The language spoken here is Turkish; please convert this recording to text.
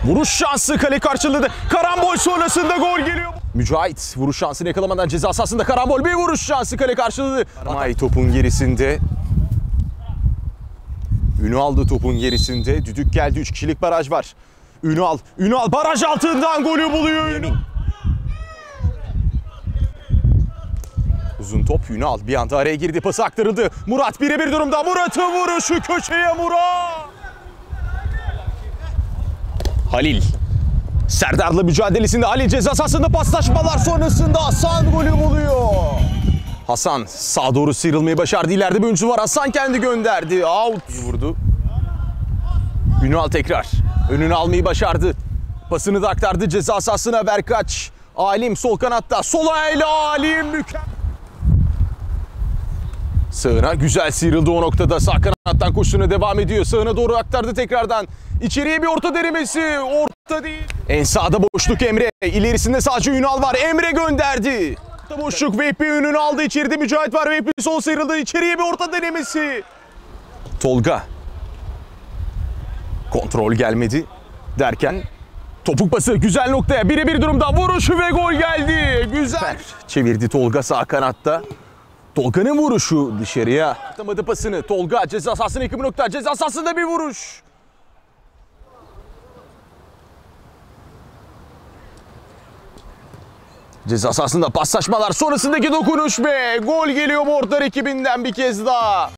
Vuruş şansı, kale karşıladı. Karambol sonrasında gol geliyor. Mücahit vuruş şansını yakalamadan ceza sahasında karambol, bir vuruş şansı, kale karşıladı. Armay topun gerisinde. Ünal topun gerisinde. Düdük geldi, 3 kişilik baraj var. Ünal baraj altından golü buluyor. Uzun top, Ünal bir anda araya girdi, pası aktarıldı. Murat birebir durumda, Murat'ın vuruşu köşeye, Murat. Halil. Serdar'la mücadelesinde Halil ceza sahasında, paslaşmalar sonrasında Hasan golü buluyor. Hasan sağa doğru sıyrılmayı başardı. İleride bir oyuncu var. Hasan kendi gönderdi. Out vurdu. Ünal tekrar. Önünü almayı başardı. Pasını da aktardı ceza sahasına. Berkaç. Alim sol kanatta. Sol ayağıyla Alim mükemmel. Sağına güzel sıyrıldı o noktada. Sağ kanattan koşusuna devam ediyor. Sağına doğru aktardı tekrardan. İçeriye bir orta denemesi. Orta değil. En sağda boşluk Emre. İlerisinde sadece Ünal var. Emre gönderdi. Boşluk, Vehbi önünü aldı. İçeride Mücahit var. Vehbi sol sıyrıldı. İçeriye bir orta denemesi. Tolga. Kontrol gelmedi derken topuk pası güzel noktaya. Birebir durumda vuruşu ve gol geldi. Güzel. Çevirdi Tolga sağ kanatta. Tolga'nın vuruşu dışarıya. Atamadı pasını. Tolga ceza sahasına yakın bir nokta. Ceza sahasında bir vuruş. Ceza sahasında paslaşmalar sonrasındaki dokunuş ve gol geliyor Mortar ekibinden bir kez daha.